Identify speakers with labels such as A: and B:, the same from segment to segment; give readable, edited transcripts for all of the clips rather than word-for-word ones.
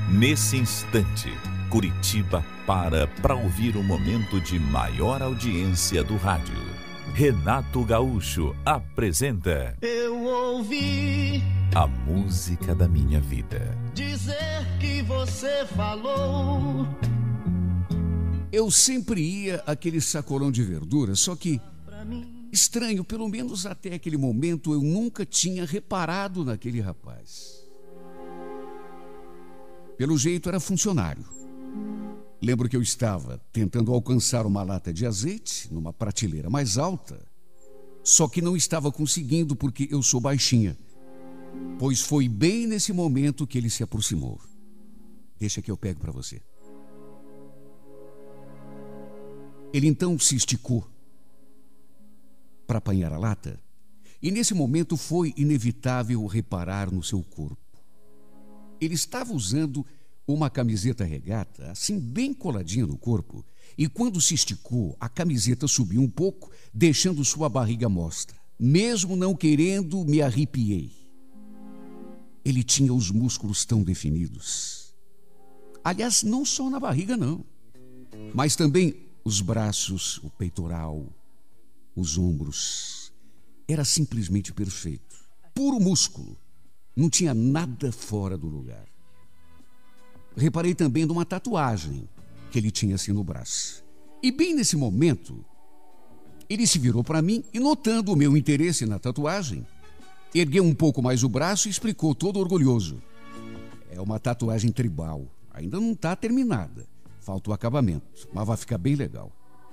A: Nesse instante, Curitiba para ouvir o momento de maior audiência do rádio. Renato Gaúcho apresenta
B: Eu ouvi
A: a música da minha vida.
B: dizer que você falou.
C: Eu sempre ia àquele sacolão de verduras, só que, estranho, pelo menos até aquele momento, eu nunca tinha reparado naquele rapaz. Pelo jeito, era funcionário. Lembro que eu estava tentando alcançar uma lata de azeite numa prateleira mais alta, só que não estava conseguindo porque eu sou baixinha, pois foi bem nesse momento que ele se aproximou. Deixa que eu pego para você. Ele então se esticou para apanhar a lata, e nesse momento foi inevitável reparar no seu corpo. Ele estava usando uma camiseta regata, assim bem coladinha no corpo, e quando se esticou, a camiseta subiu um pouco, deixando sua barriga à mostra. Mesmo não querendo, me arrepiei. Ele tinha os músculos tão definidos. Aliás, não só na barriga, não, mas também os braços, o peitoral, os ombros. Era simplesmente perfeito. Puro músculo. Não tinha nada fora do lugar. Reparei também numa tatuagem que ele tinha assim no braço. E bem nesse momento, ele se virou para mim e, notando o meu interesse na tatuagem, ergueu um pouco mais o braço e explicou todo orgulhoso. É uma tatuagem tribal. Ainda não está terminada. Falta o acabamento, mas vai ficar bem legal.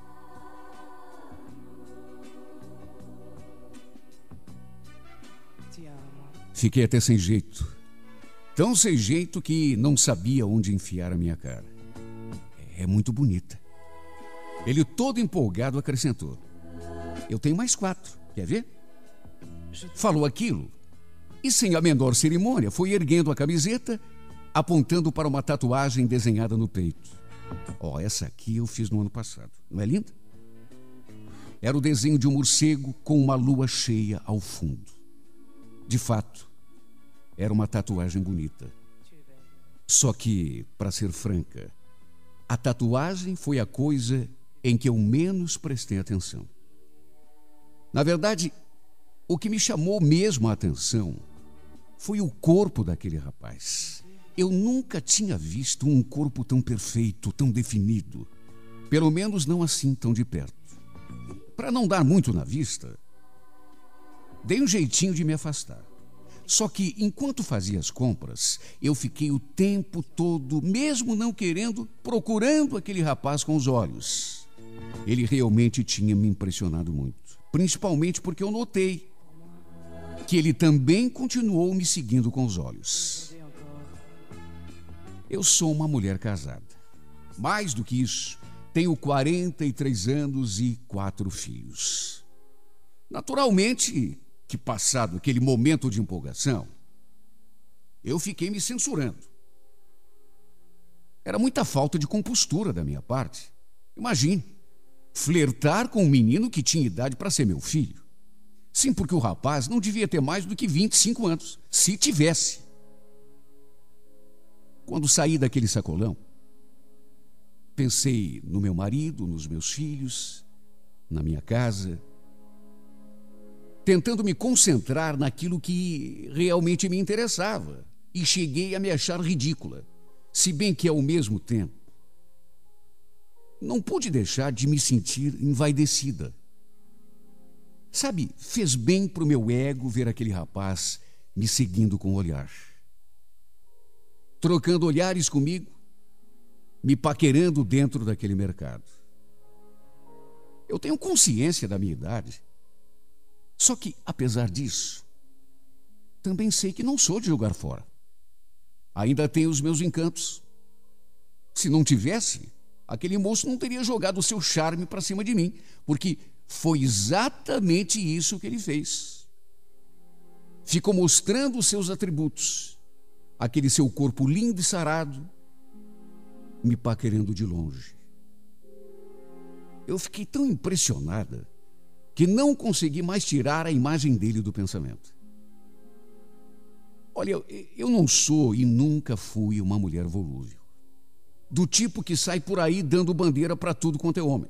C: Fiquei até sem jeito. Tão sem jeito que não sabia onde enfiar a minha cara. É muito bonita. Ele, todo empolgado, acrescentou: eu tenho mais 4, quer ver? Falou aquilo e, sem a menor cerimônia, foi erguendo a camiseta, apontando para uma tatuagem desenhada no peito. Essa aqui eu fiz no ano passado. Não é linda? Era o desenho de um morcego com uma lua cheia ao fundo. De fato, era uma tatuagem bonita. Só que, para ser franca, a tatuagem foi a coisa em que eu menos prestei atenção. Na verdade, o que me chamou mesmo a atenção foi o corpo daquele rapaz. Eu nunca tinha visto um corpo tão perfeito, tão definido. Pelo menos não assim tão de perto. Para não dar muito na vista, dei um jeitinho de me afastar. Só que, enquanto fazia as compras, eu fiquei o tempo todo, mesmo não querendo, procurando aquele rapaz com os olhos. Ele realmente tinha me impressionado muito. Principalmente porque eu notei que ele também continuou me seguindo com os olhos. Eu sou uma mulher casada. Mais do que isso, tenho 43 anos e 4 filhos. Naturalmente que, passado aquele momento de empolgação, eu fiquei me censurando. Era muita falta de compostura da minha parte. Imagine, flertar com um menino que tinha idade para ser meu filho. Sim, porque o rapaz não devia ter mais do que 25 anos, se tivesse. Quando saí daquele sacolão, pensei no meu marido, nos meus filhos, na minha casa, tentando me concentrar naquilo que realmente me interessava, e cheguei a me achar ridícula, se bem que, ao mesmo tempo, não pude deixar de me sentir envaidecida. Sabe, fez bem pro meu ego ver aquele rapaz me seguindo com o olhar, trocando olhares comigo, me paquerando dentro daquele mercado. Eu tenho consciência da minha idade. Só que, apesar disso, também sei que não sou de jogar fora. Ainda tenho os meus encantos. Se não tivesse, aquele moço não teria jogado o seu charme para cima de mim, porque foi exatamente isso que ele fez. Ficou mostrando os seus atributos, aquele seu corpo lindo e sarado, me paquerando de longe. Eu fiquei tão impressionada que não consegui mais tirar a imagem dele do pensamento. Olha, eu não sou e nunca fui uma mulher volúvel. Do tipo que sai por aí dando bandeira para tudo quanto é homem.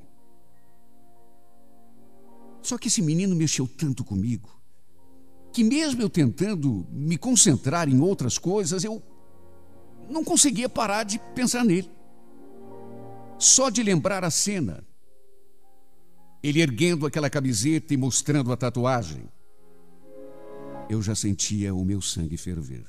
C: Só que esse menino mexeu tanto comigo que mesmo eu tentando me concentrar em outras coisas, eu não conseguia parar de pensar nele. Só de lembrar a cena, ele erguendo aquela camiseta e mostrando a tatuagem, eu já sentia o meu sangue ferver.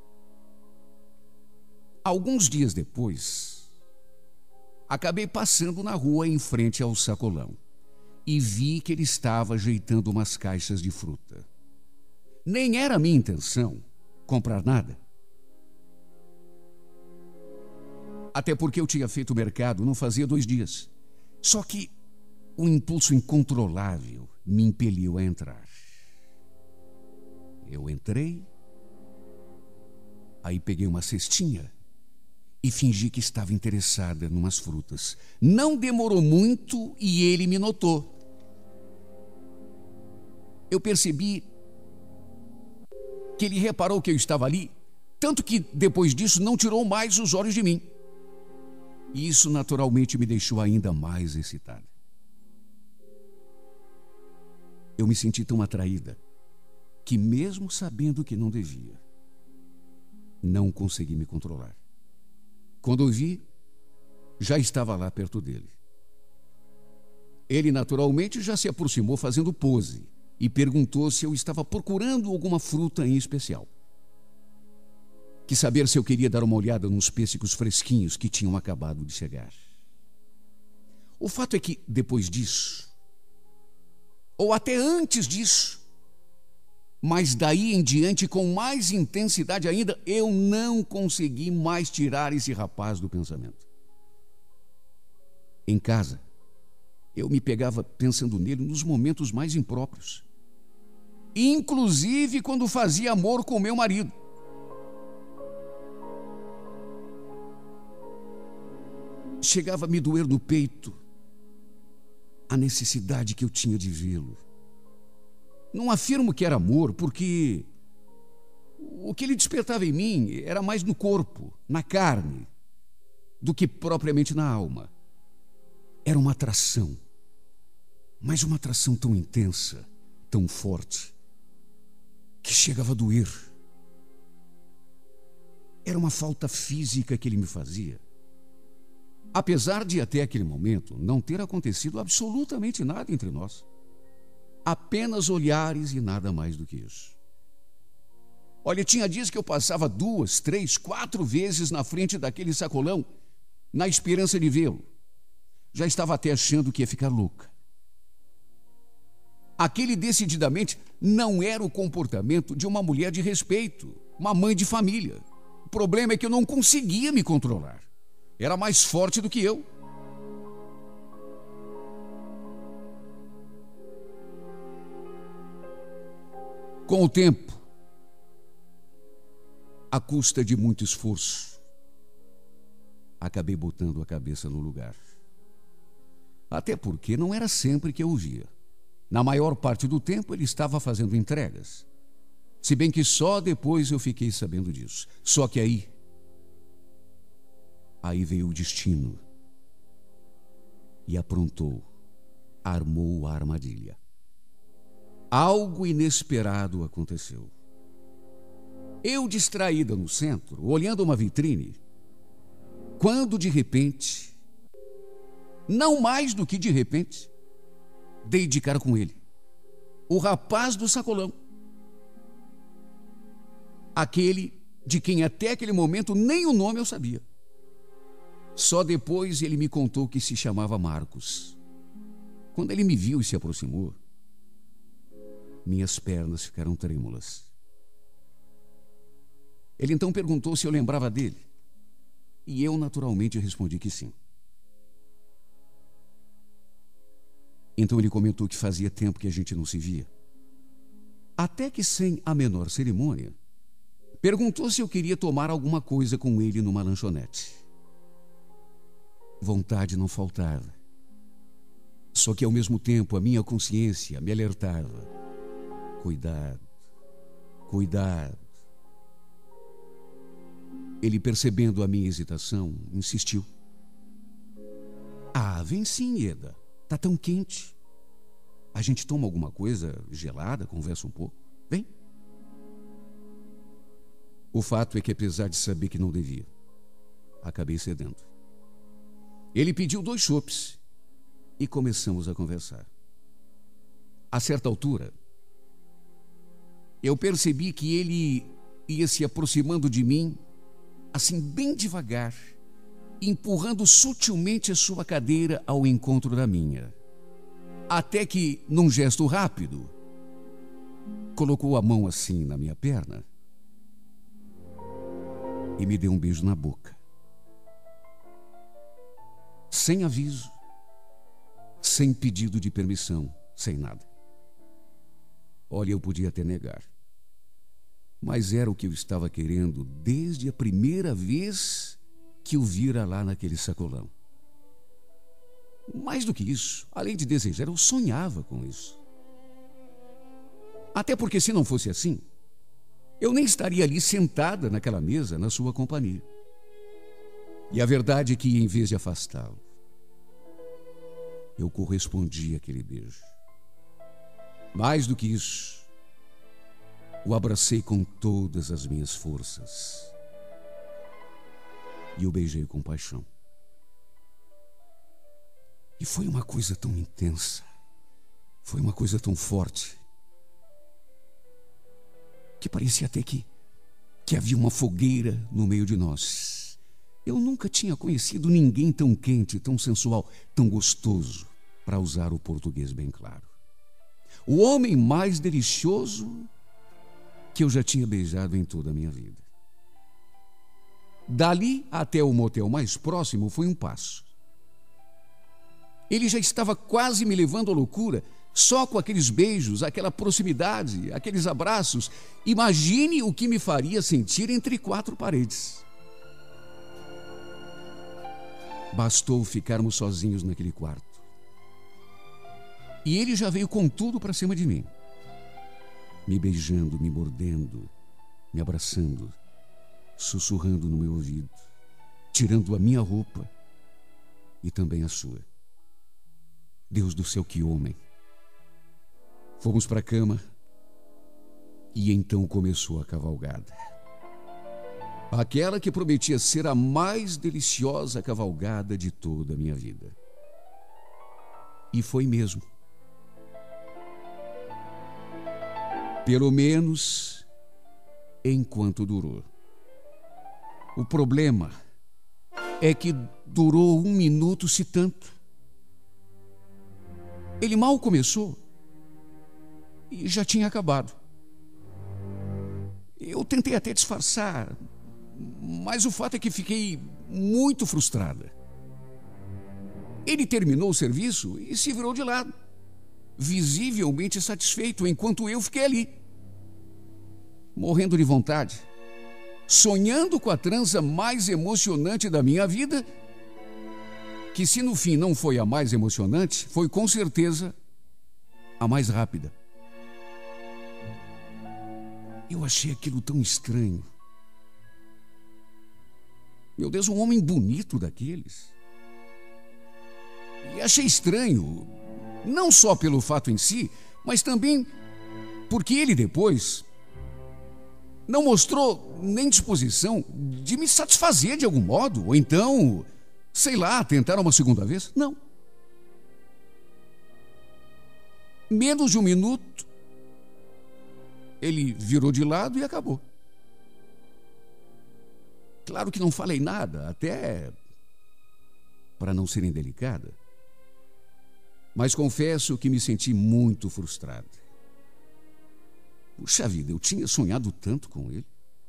C: Alguns dias depois, acabei passando na rua em frente ao sacolão e vi que ele estava ajeitando umas caixas de fruta. Nem era minha intenção comprar nada. Até porque eu tinha feito o mercado não fazia 2 dias. Só que um impulso incontrolável me impeliu a entrar. Eu entrei, aí peguei uma cestinha e fingi que estava interessada em umas frutas. Não demorou muito e ele me notou. Eu percebi que ele reparou que eu estava ali, tanto que depois disso não tirou mais os olhos de mim. E isso naturalmente me deixou ainda mais excitada. Eu me senti tão atraída que, mesmo sabendo que não devia, não consegui me controlar. Quando eu vi, já estava lá perto dele. Ele naturalmente já se aproximou fazendo pose e perguntou se eu estava procurando alguma fruta em especial. Quis saber se eu queria dar uma olhada nos pêssegos fresquinhos que tinham acabado de chegar. O fato é que, depois disso, ou até antes disso, mas daí em diante, com mais intensidade ainda, eu não consegui mais tirar esse rapaz do pensamento. Em casa, eu me pegava pensando nele nos momentos mais impróprios. Inclusive quando fazia amor com meu marido. Chegava a me doer no peito a necessidade que eu tinha de vê-lo. Não afirmo que era amor, porque o que ele despertava em mim era mais no corpo, na carne, do que propriamente na alma. Era uma atração, mas uma atração tão intensa, tão forte, que chegava a doer. Era uma falta física que ele me fazia. Apesar de até aquele momento não ter acontecido absolutamente nada entre nós. Apenas olhares e nada mais do que isso. Olha, tinha dias que eu passava 2, 3, 4 vezes na frente daquele sacolão, na esperança de vê-lo. Já estava até achando que ia ficar louca. Aquele decididamente não era o comportamento de uma mulher de respeito, uma mãe de família. O problema é que eu não conseguia me controlar. Era mais forte do que eu. Com o tempo, à custa de muito esforço, acabei botando a cabeça no lugar. Até porque não era sempre que eu o via. Na maior parte do tempo ele estava fazendo entregas. Se bem que só depois eu fiquei sabendo disso. Só que aí veio o destino e aprontou, armou a armadilha. Algo inesperado aconteceu. Eu, distraída no centro, olhando uma vitrine, quando de repente, não mais do que de repente, dei de cara com ele, o rapaz do sacolão. Aquele de quem até aquele momento nem o nome eu sabia. Só depois ele me contou que se chamava Marcos. Quando ele me viu e se aproximou, minhas pernas ficaram trêmulas. Ele então perguntou se eu lembrava dele. E eu naturalmente respondi que sim. Então ele comentou que fazia tempo que a gente não se via. Até que, sem a menor cerimônia, perguntou se eu queria tomar alguma coisa com ele numa lanchonete. Vontade não faltava. Só que ao mesmo tempo a minha consciência me alertava. Cuidado, cuidado. Ele, percebendo a minha hesitação, insistiu. Ah, vem sim, Ieda. Tá tão quente. A gente toma alguma coisa gelada, conversa um pouco. Vem. O fato é que, apesar de saber que não devia, acabei cedendo. Ele pediu 2 chopes e começamos a conversar. A certa altura, eu percebi que ele ia se aproximando de mim, assim bem devagar, empurrando sutilmente a sua cadeira ao encontro da minha. Até que, num gesto rápido, colocou a mão assim na minha perna e me deu um beijo na boca. Sem aviso, sem pedido de permissão, sem nada. Olha, eu podia até negar, mas era o que eu estava querendo desde a primeira vez que o vira lá naquele sacolão. Mais do que isso, além de desejar, eu sonhava com isso. Até porque, se não fosse assim, eu nem estaria ali sentada naquela mesa na sua companhia. E a verdade é que, em vez de afastá-lo, eu correspondi àquele beijo. Mais do que isso, o abracei com todas as minhas forças e o beijei com paixão. E foi uma coisa tão intensa, foi uma coisa tão forte, que parecia até que havia uma fogueira no meio de nós. Eu nunca tinha conhecido ninguém tão quente, tão sensual, tão gostoso, para usar o português bem claro. O homem mais delicioso que eu já tinha beijado em toda a minha vida. Dali até o motel mais próximo foi um passo. Ele já estava quase me levando à loucura, só com aqueles beijos, aquela proximidade, aqueles abraços. Imagine o que me faria sentir entre 4 paredes. Bastou ficarmos sozinhos naquele quarto. E ele já veio com tudo para cima de mim, me beijando, me mordendo, me abraçando, sussurrando no meu ouvido, tirando a minha roupa e também a sua. Deus do céu, que homem! Fomos para a cama e então começou a cavalgada. Aquela que prometia ser a mais deliciosa cavalgada de toda a minha vida. E foi mesmo. Pelo menos enquanto durou. O problema é que durou 1 minuto, se tanto. Ele mal começou e já tinha acabado. Eu tentei até disfarçar, mas o fato é que fiquei muito frustrada. Ele terminou o serviço e se virou de lado, visivelmente satisfeito, enquanto eu fiquei ali, morrendo de vontade, sonhando com a transa mais emocionante da minha vida, que, se no fim não foi a mais emocionante, foi com certeza a mais rápida. Eu achei aquilo tão estranho. Meu Deus, um homem bonito daqueles. E achei estranho, não só pelo fato em si, mas também porque ele depois não mostrou nem disposição de me satisfazer de algum modo, ou então, sei lá, tentar uma segunda vez. Não. Menos de 1 minuto, ele virou de lado e acabou. Claro que não falei nada, até para não ser indelicada, mas confesso que me senti muito frustrada. Puxa vida, eu tinha sonhado tanto com ele.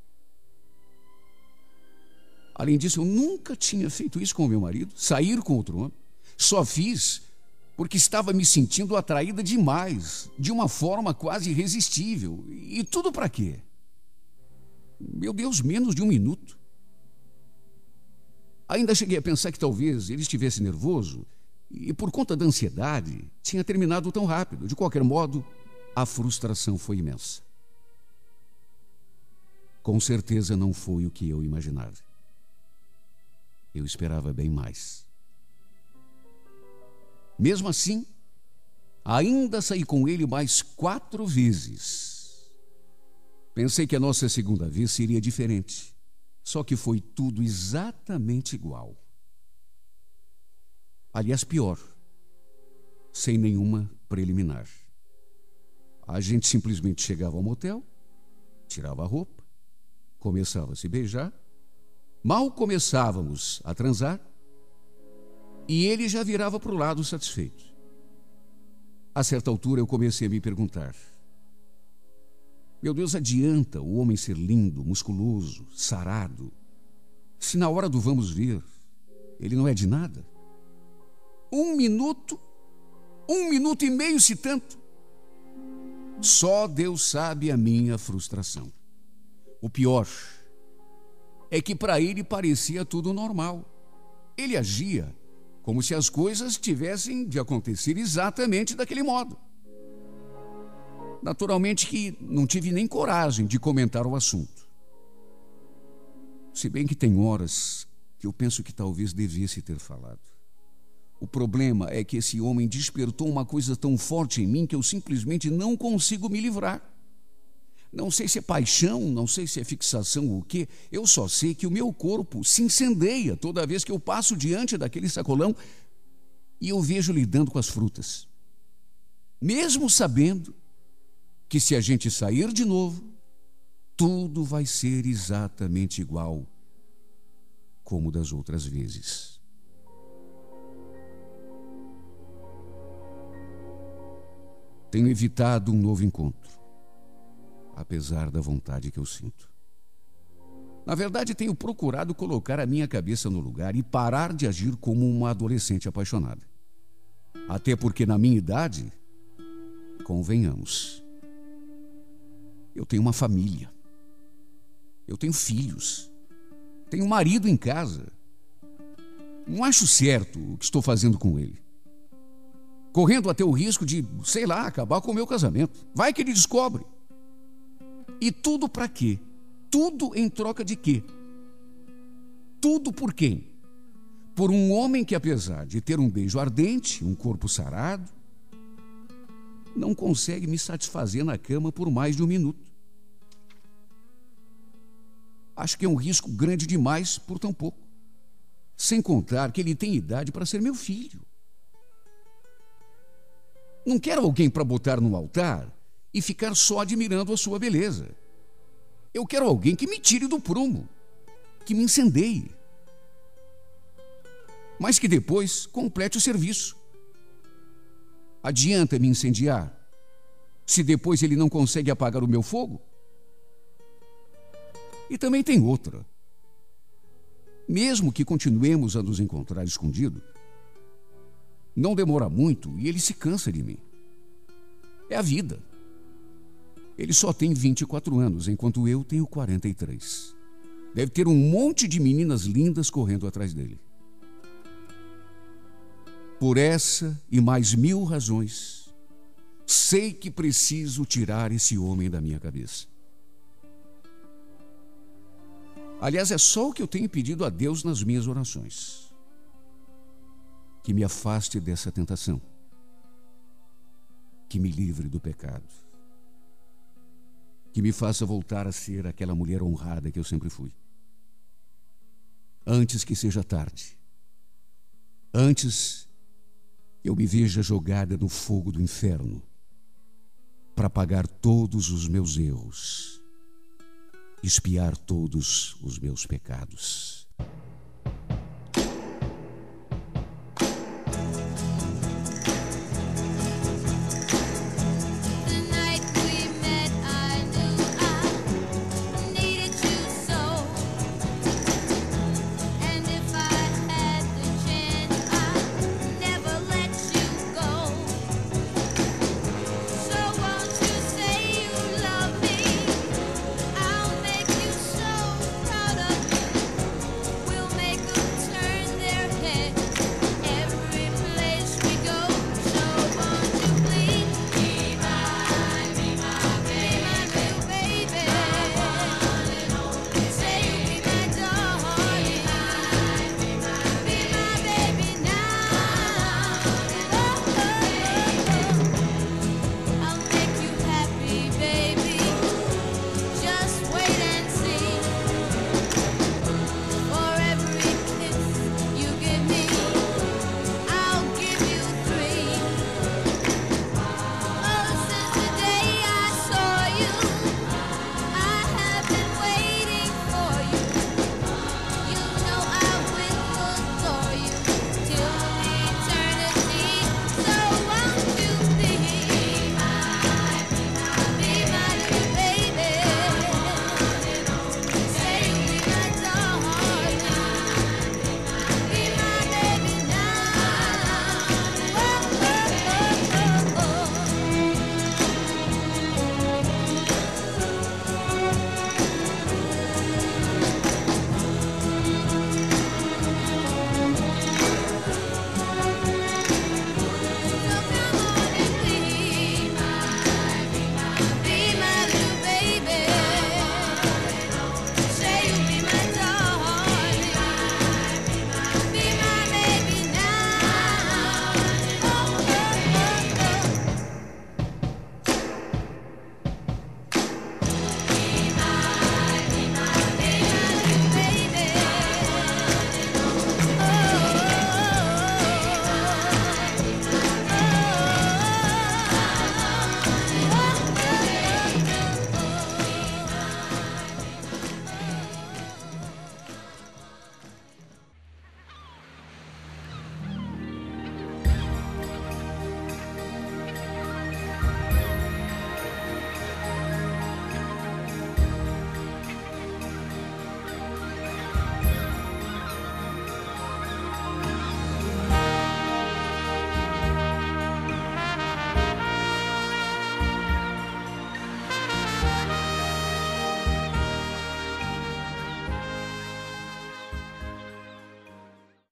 C: Além disso, eu nunca tinha feito isso com o meu marido, sair com outro homem. Só fiz porque estava me sentindo atraída demais, de uma forma quase irresistível. E tudo para quê? Meu Deus, menos de 1 minuto. Ainda cheguei a pensar que talvez ele estivesse nervoso e, por conta da ansiedade, tinha terminado tão rápido. De qualquer modo, a frustração foi imensa. Com certeza não foi o que eu imaginava. Eu esperava bem mais. Mesmo assim, ainda saí com ele mais 4 vezes. Pensei que a nossa segunda vez seria diferente. Só que foi tudo exatamente igual. Aliás, pior. Sem nenhuma preliminar. A gente simplesmente chegava ao motel, tirava a roupa, começava a se beijar, mal começávamos a transar, e ele já virava para o lado satisfeito. A certa altura eu comecei a me perguntar: meu Deus, adianta o homem ser lindo, musculoso, sarado, se na hora do vamos ver, ele não é de nada? 1 minuto, 1 minuto e meio se tanto. Só Deus sabe a minha frustração. O pior é que para ele parecia tudo normal. Ele agia como se as coisas tivessem de acontecer exatamente daquele modo. Naturalmente que não tive nem coragem de comentar o assunto. Se bem que tem horas que eu penso que talvez devesse ter falado. O problema é que esse homem despertou uma coisa tão forte em mim que eu simplesmente não consigo me livrar. Não sei se é paixão, não sei se é fixação ou o quê. Eu só sei que o meu corpo se incendeia toda vez que eu passo diante daquele sacolão e eu vejo lidando com as frutas. Mesmo sabendo que se a gente sair de novo, tudo vai ser exatamente igual como das outras vezes. Tenho evitado um novo encontro, apesar da vontade que eu sinto. Na verdade, tenho procurado colocar a minha cabeça no lugar e parar de agir como uma adolescente apaixonada. Até porque, na minha idade, convenhamos, eu tenho uma família, eu tenho filhos, tenho um marido em casa. Não acho certo o que estou fazendo com ele. Correndo até o risco de, sei lá, acabar com o meu casamento. Vai que ele descobre. E tudo para quê? Tudo em troca de quê? Tudo por quem? Por um homem que, apesar de ter um beijo ardente, um corpo sarado, não consegue me satisfazer na cama por mais de 1 minuto. Acho que é um risco grande demais por tão pouco. Sem contar que ele tem idade para ser meu filho. Não quero alguém para botar no altar e ficar só admirando a sua beleza. Eu quero alguém que me tire do prumo, que me incendeie, mas que depois complete o serviço. Adianta me incendiar se depois ele não consegue apagar o meu fogo? E também tem outra. Mesmo que continuemos a nos encontrar escondido, não demora muito e ele se cansa de mim. É a vida. Ele só tem 24 anos, enquanto eu tenho 43. Deve ter um monte de meninas lindas correndo atrás dele. Por essa e mais 1000 razões, sei que preciso tirar esse homem da minha cabeça. Aliás, é só o que eu tenho pedido a Deus nas minhas orações. Que me afaste dessa tentação, que me livre do pecado, que me faça voltar a ser aquela mulher honrada que eu sempre fui. Antes que seja tarde, antes eu me veja jogada no fogo do inferno para pagar todos os meus erros, expiar todos os meus pecados.